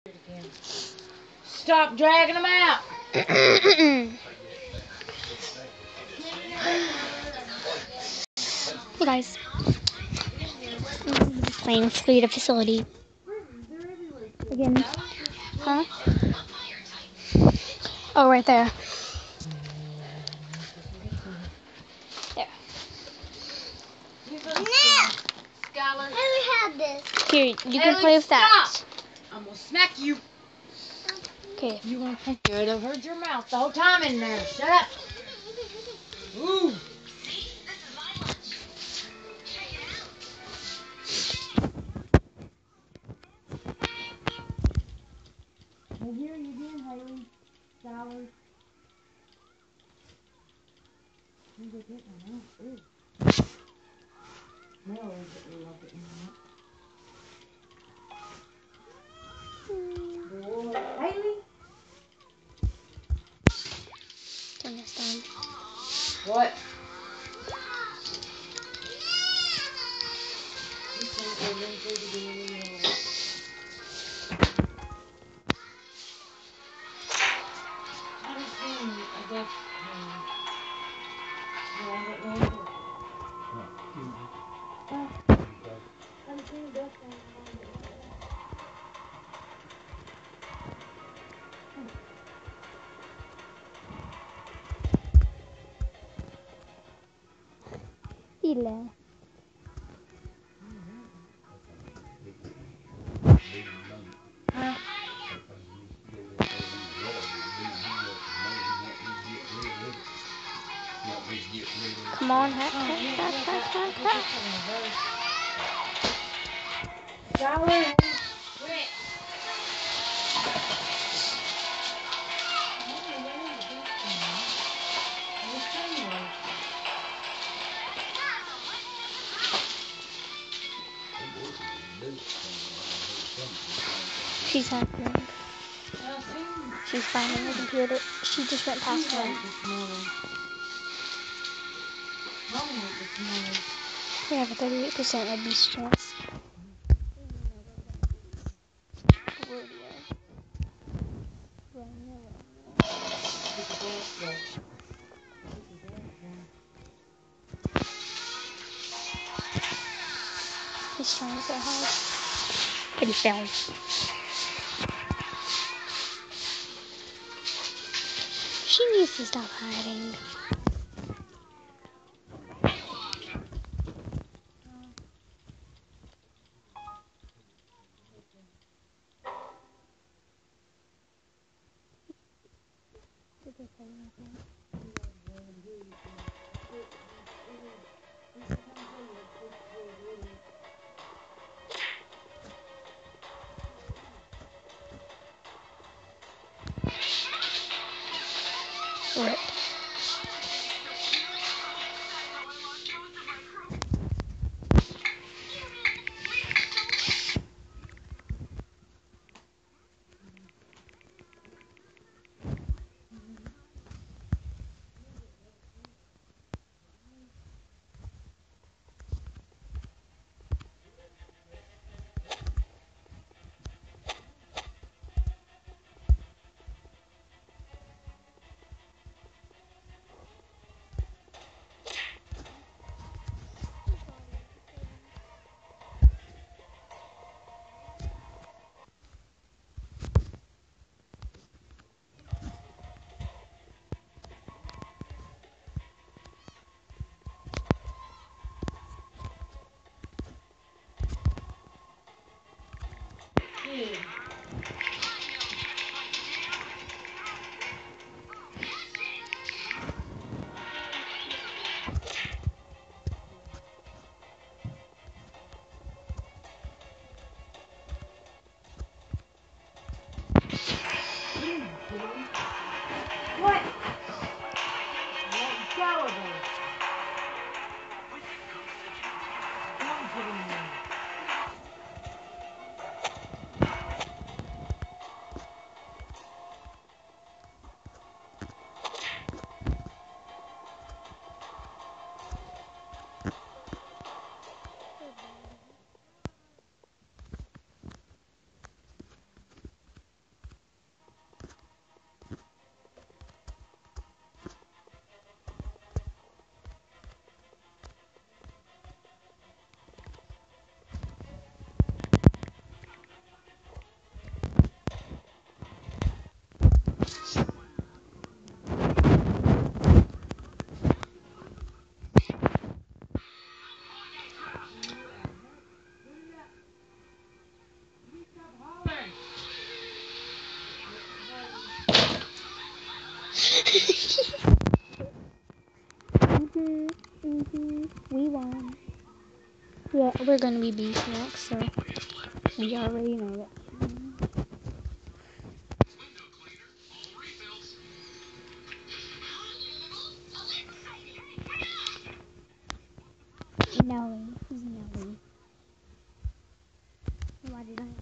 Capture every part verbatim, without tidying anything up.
Stop dragging them out. Hey guys, I'm just playing Fleet Facility again. Huh? Oh, right there. There. Skylar. I had this. Here, you can play with that. Stop. I'm gonna smack you. Okay. You want to good? I've heard your mouth the whole time in there. Shut up. Ooh. Well, here you again, Haley. Skylar. You get hit in the mouth. Ooh. No, we love it in the mouth. Boy. Haley. Turn this down. What? You can't go in through the door, you know. I just seen a death. No, I don't know. I'm seeing death. Ile. Huh? Come on, hack, hack, hack, hack, hack, hack. Skylar, quit. She's hacking. She's finding the computer. She just went past one. We have a thirty-eight percent abuse chance. He's trying so hard. But he failed. She needs to stop hiding. Rip. What? Let go of it. Don't put him in. Yeah, we're gonna be beef next, so we already know that. Nelly. Who's Nelly? Why did I?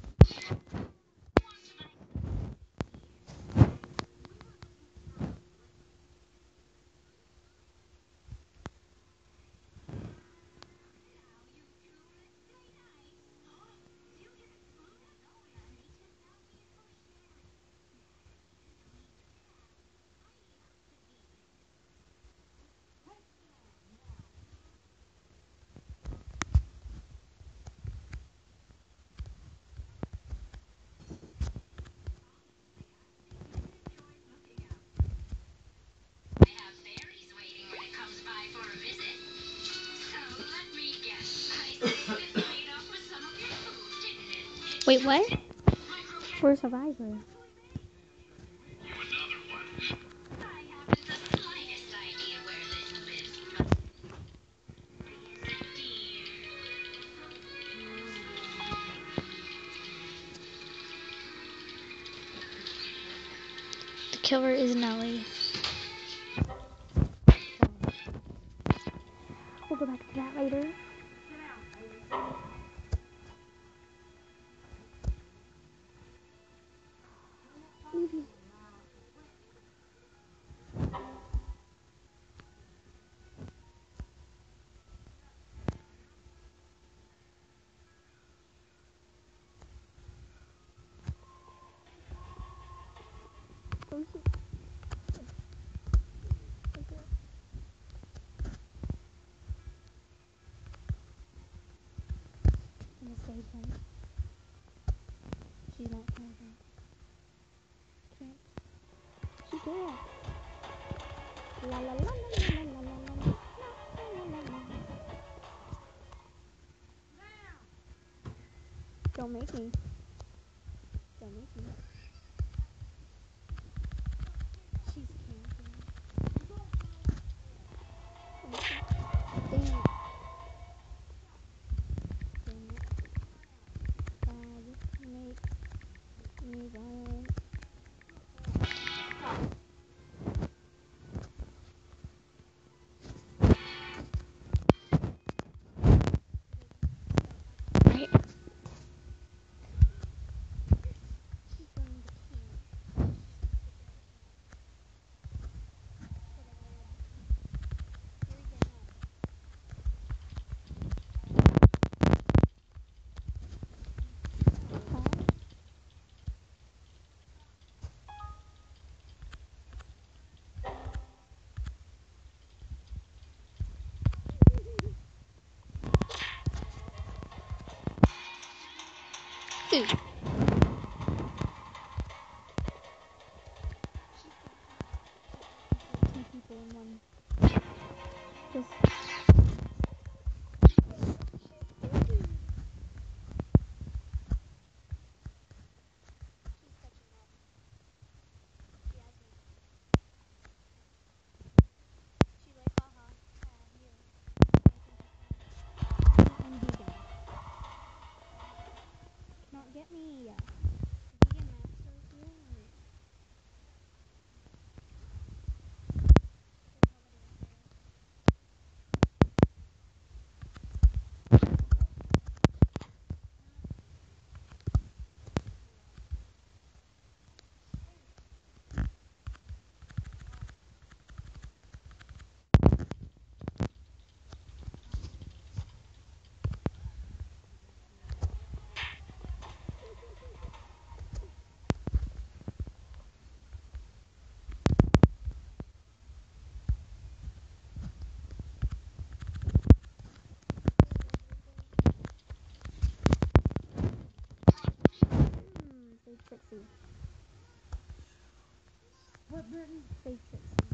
Wait, what? We're Survivor. The killer is Nelly. We'll go back to that later. Evie. Oh, shit. I'm gonna save him. She's not camping. Can't. She can't. La la la la la la la la la. Don't make me. Don't make me. She's camping. Dang it. Dang it. God, make me run. Right. She's going to camp. Ooh. Two people in one. Just. Not get me. Stage sixty. What, Brittany? Stage sixty.